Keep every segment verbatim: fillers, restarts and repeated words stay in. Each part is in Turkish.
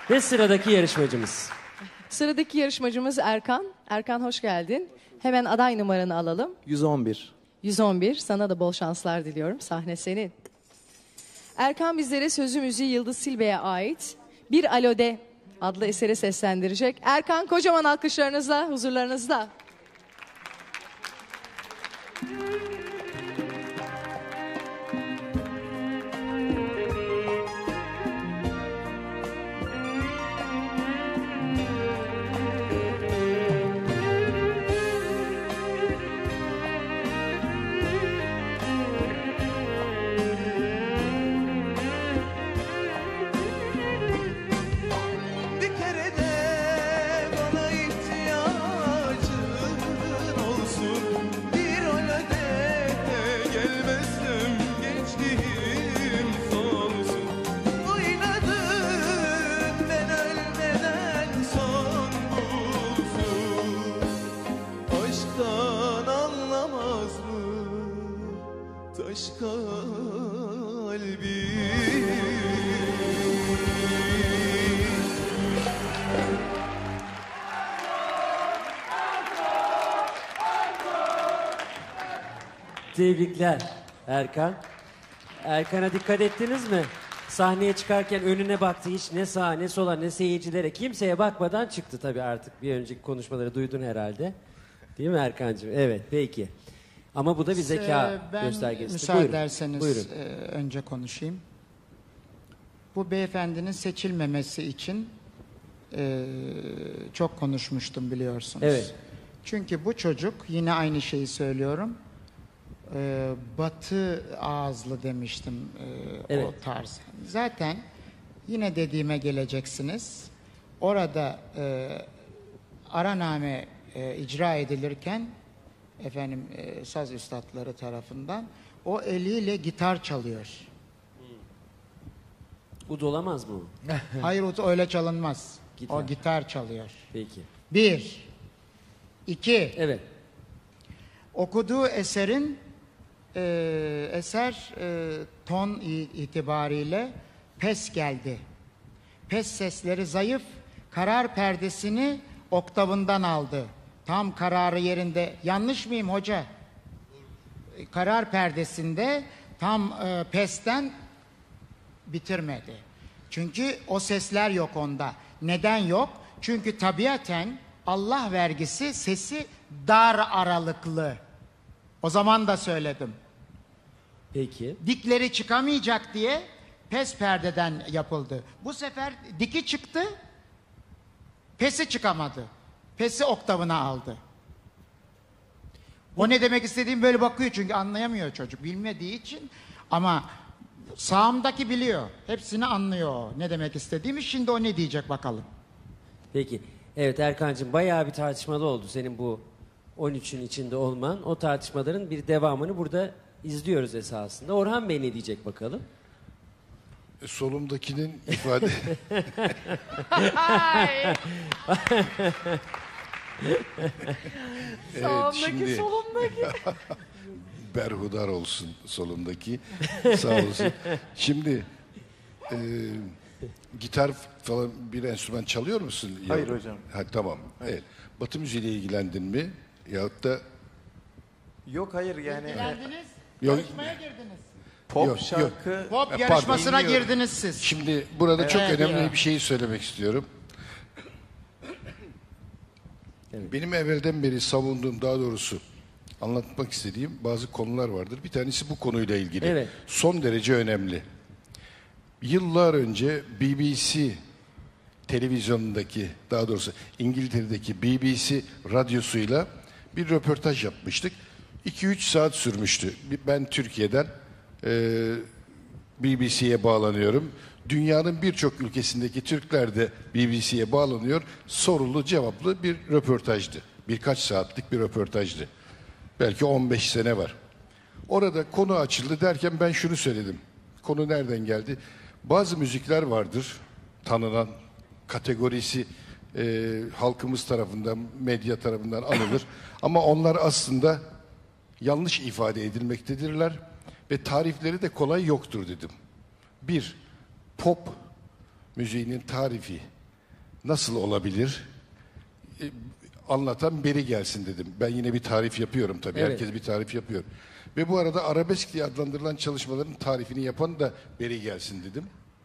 Ve sıradaki yarışmacımız. Sıradaki yarışmacımız Erkan. Erkan hoş geldin. Hemen aday numaranı alalım. yüz on bir. yüz on bir. Sana da bol şanslar diliyorum. Sahne senin. Erkan bizlere sözü müziği Yıldız Silbe'ye ait Bir Alode adlı eseri seslendirecek. Erkan kocaman alkışlarınızla huzurlarınızda. Taş kalbi. Tebrikler Erkan. Erkan'a dikkat ettiniz mi? Sahneye çıkarken önüne baktı, hiç ne sağa ne sola ne seyircilere, kimseye bakmadan çıktı tabii artık. Bir önceki konuşmaları duydun herhalde. Değil mi Erkan'cığım? Evet, peki. Ama bu da bir zeka Ee, ben göstergesi. müsaade Buyurun. ederseniz Buyurun. e, önce konuşayım. Bu beyefendinin seçilmemesi için e, çok konuşmuştum biliyorsunuz. Evet. Çünkü bu çocuk, yine aynı şeyi söylüyorum, e, batı ağızlı demiştim e, Evet. o tarz. Zaten yine dediğime geleceksiniz. Orada e, araname e, icra edilirken efendim e, saz üstadları tarafından o eliyle gitar çalıyor. Bu dolamaz mı? Hayır, o öyle çalınmaz. Gitar. O gitar çalıyor. Peki. Bir. İki. Evet. Okuduğu eserin e, eser e, ton itibariyle pes geldi. Pes sesleri zayıf, karar perdesini oktavından aldı. Tam kararı yerinde. Yanlış mıyım hoca? Karar perdesinde tam e, pesten bitirmedi. Çünkü o sesler yok onda. Neden yok? Çünkü tabiaten Allah vergisi sesi dar aralıklı. O zaman da söyledim. Peki. Dikleri çıkamayacak diye pes perdeden yapıldı. Bu sefer diki çıktı, pesi çıkamadı. Pesi oktavına aldı. O ne demek istediğim, böyle bakıyor çünkü anlayamıyor çocuk bilmediği için. Ama sağımdaki biliyor. Hepsini anlıyor ne demek istediğimi. Şimdi o ne diyecek bakalım. Peki. Evet Erkan'cığım, bayağı bir tartışmalı oldu senin bu on üçün içinde olman. O tartışmaların bir devamını burada izliyoruz esasında. Orhan Bey ne diyecek bakalım? E, solumdakinin ifade... Evet, şimdi solumdaki. berhudar olsun solumdaki. Sağ olsun. Şimdi e, gitar falan bir enstrüman çalıyor musun? Hayır yavrum? hocam. Ha, tamam. Evet. Batı müziğiyle ilgilendin mi? Yahut da Yok hayır yani Geldiniz, Yok. yarışmaya girdiniz. pop Yok, şarkı Pop E, yarışmasına pardon, bilmiyorum. girdiniz siz. Şimdi burada çok Evet, önemli ya. bir şeyi söylemek istiyorum. Benim evvelden beri savunduğum, daha doğrusu anlatmak istediğim bazı konular vardır. Bir tanesi bu konuyla ilgili. Evet. Son derece önemli. Yıllar önce B B C televizyonundaki, daha doğrusu İngiltere'deki B B C radyosuyla bir röportaj yapmıştık. iki üç saat sürmüştü. Ben Türkiye'den e, B B C'ye bağlanıyorum. Dünyanın birçok ülkesindeki Türkler de B B C'ye bağlanıyor. Sorulu cevaplı bir röportajdı. Birkaç saatlik bir röportajdı. Belki on beş sene var. Orada konu açıldı derken ben şunu söyledim. Konu nereden geldi? Bazı müzikler vardır, tanınan, kategorisi e, halkımız tarafından, medya tarafından anılır. Ama onlar aslında yanlış ifade edilmektedirler ve tarifleri de kolay yoktur dedim. Bir, pop müziğinin tarifi nasıl olabilir? E, anlatan beri gelsin dedim. Ben yine bir tarif yapıyorum tabii. Evet. Herkes bir tarif yapıyor. Ve bu arada arabesk diye adlandırılan çalışmaların tarifini yapan da beri gelsin dedim.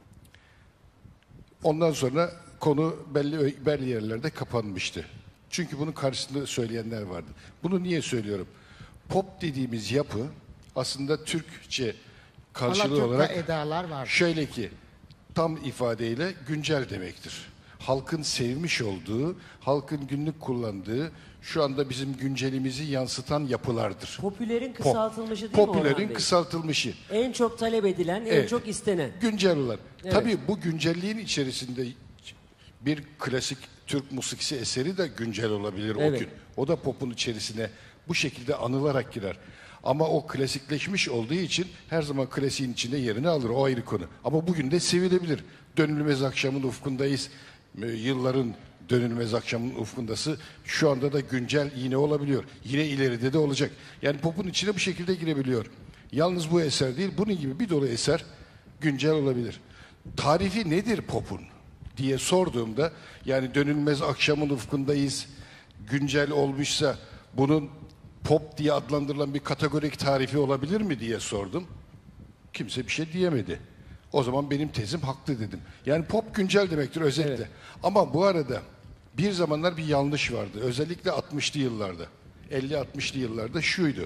Ondan sonra konu belli belli yerlerde kapanmıştı. Çünkü bunun karşısında söyleyenler vardı. Bunu niye söylüyorum? Pop dediğimiz yapı aslında Türkçe karşılığı Alaturka olarak edalar var. şöyle ki tam ifadeyle güncel demektir. Halkın sevmiş olduğu, halkın günlük kullandığı, şu anda bizim güncelimizi yansıtan yapılardır. Popülerin Pop. kısaltılmışı değil mi Orhan Popülerin Bey? kısaltılmışı. En çok talep edilen, en Evet. çok istenen. Güncel olan. Evet. Tabii bu güncelliğin içerisinde bir klasik Türk musikisi eseri de güncel olabilir Evet. o gün. O da popun içerisine bu şekilde anılarak girer. Ama o klasikleşmiş olduğu için her zaman klasiğin içinde yerini alır. O ayrı konu. Ama bugün de sevilebilir. Dönülmez akşamın ufkundayız. Ee, Yılların dönülmez akşamın ufkundası şu anda da güncel yine olabiliyor. Yine ileride de olacak. Yani popun içine bu şekilde girebiliyor. Yalnız bu eser değil, bunun gibi bir dolu eser güncel olabilir. Tarifi nedir popun diye sorduğumda, yani dönülmez akşamın ufkundayız, güncel olmuşsa bunun pop diye adlandırılan bir kategorik tarifi olabilir mi diye sordum. Kimse bir şey diyemedi. O zaman benim tezim haklı dedim. Yani pop güncel demektir özetle. Evet. Ama bu arada bir zamanlar bir yanlış vardı. Özellikle altmışlı yıllarda, elli altmışlı yıllarda şuydu.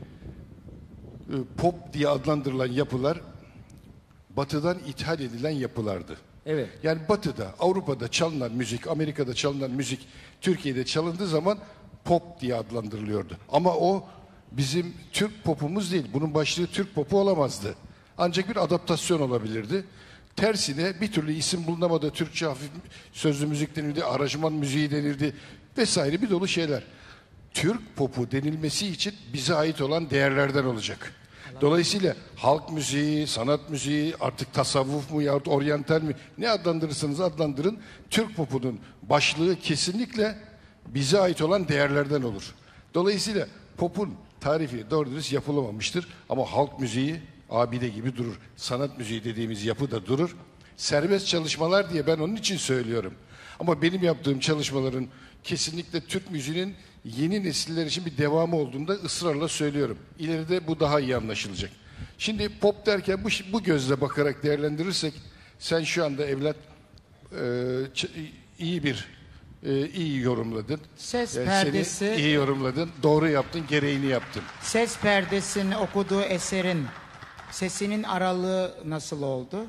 Pop diye adlandırılan yapılar Batı'dan ithal edilen yapılardı. Evet. Yani Batı'da, Avrupa'da çalınan müzik, Amerika'da çalınan müzik Türkiye'de çalındığı zaman pop diye adlandırılıyordu. Ama o bizim Türk popumuz değil. Bunun başlığı Türk popu olamazdı. Ancak bir adaptasyon olabilirdi. Tersine bir türlü isim bulunamadı. Türkçe hafif sözlü müzik denildi, aranjman müziği denildi vesaire bir dolu şeyler. Türk popu denilmesi için bize ait olan değerlerden olacak. Dolayısıyla halk müziği, sanat müziği, artık tasavvuf mu yahut oryantal mi ne adlandırırsanız adlandırın, Türk popunun başlığı kesinlikle bize ait olan değerlerden olur. Dolayısıyla popun tarifi doğru dürüst yapılamamıştır ama halk müziği abide gibi durur. Sanat müziği dediğimiz yapı da durur. Serbest çalışmalar diye ben onun için söylüyorum. Ama benim yaptığım çalışmaların kesinlikle Türk müziğinin yeni nesiller için bir devamı olduğunda ısrarla söylüyorum. İleride bu daha iyi anlaşılacak. Şimdi pop derken bu, bu gözle bakarak değerlendirirsek, sen şu anda evlat e, ç- iyi bir e, iyi yorumladın. Ses E, perdesi- Seni iyi yorumladın, doğru yaptın, gereğini yaptın. Ses perdesinin okuduğu eserin sesinin aralığı nasıl oldu?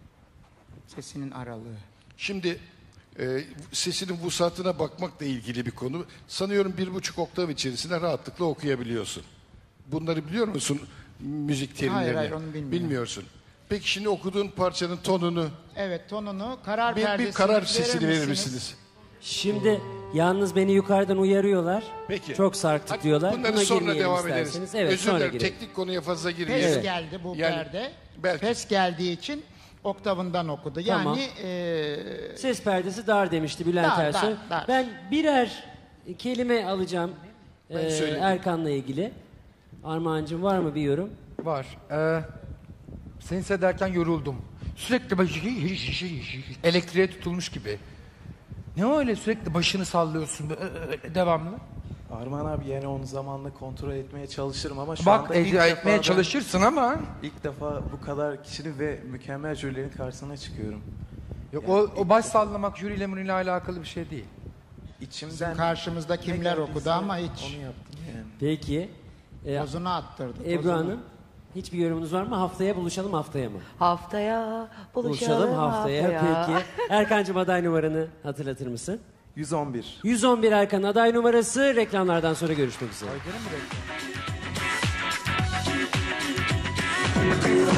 Sesinin aralığı. Şimdi e, sesinin vusatına bakmakla ilgili bir konu. Sanıyorum bir buçuk oktav içerisinde rahatlıkla okuyabiliyorsun. Bunları biliyor musun? Müzik terimlerini. Hayır, hayır, onu bilmiyorum. Bilmiyorsun. Peki şimdi okuduğun parçanın tonunu, Evet, tonunu, karar bir, perdesini bir karar verir sesini verir misiniz? misiniz? Şimdi yalnız beni yukarıdan uyarıyorlar. Peki. Çok sarktık Hadi diyorlar. bunları Buna sonra girmeyelim devam ederiz. isterseniz. Evet, Özür sonra dilerim, girelim. teknik konuya fazla Pes girmeyelim. geldi bu Yani perde. belki. Pes geldiği için oktavından okudu. Tamam. Yani e, Ses perdesi dar demişti Bülent Dar, Ersoy. dar, dar. Ben birer kelime alacağım Ben e, söyleyeyim. Erkan'la ilgili. Armağan'cığım var mı bir yorum? Var. Ee, seni seyrederken yoruldum. Sürekli başı elektriğe tutulmuş gibi. Ne öyle sürekli başını sallıyorsun böyle, devamlı? Armağan abi yani onu zamanla kontrol etmeye çalışırım ama şu Bak anda ilk ed- defa etmeye ben- çalışırsın ama ilk defa bu kadar kişinin ve mükemmel jürilerin karşısına çıkıyorum. yok, o, o baş sallamak jüriyle mürüyle alakalı bir şey değil. İçimden karşımızda ne kimler geldiyse okudu ama hiç onu yaptım yani. Peki. E, kozunu attırdı. Ebru kozunu. Hanım, hiçbir yorumunuz var mı? Haftaya buluşalım haftaya mı? Haftaya buluşalım, Buluşalım haftaya. Peki. Erkan'cığım aday numaranı hatırlatır mısın? yüz on bir. yüz on bir Erkan aday numarası. Reklamlardan sonra görüşmek üzere.